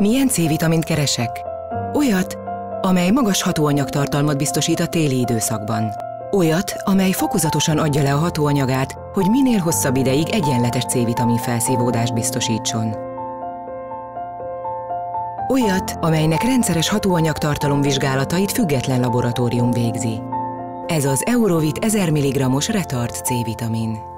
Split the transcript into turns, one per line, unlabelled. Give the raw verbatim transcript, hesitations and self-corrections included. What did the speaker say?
Milyen C-vitamint keresek? Olyat, amely magas hatóanyagtartalmat biztosít a téli időszakban. Olyat, amely fokozatosan adja le a hatóanyagát, hogy minél hosszabb ideig egyenletes C-vitamin felszívódást biztosítson. Olyat, amelynek rendszeres hatóanyagtartalom vizsgálatait független laboratórium végzi. Ez az Eurovit ezer milligrammos Retard C-vitamin.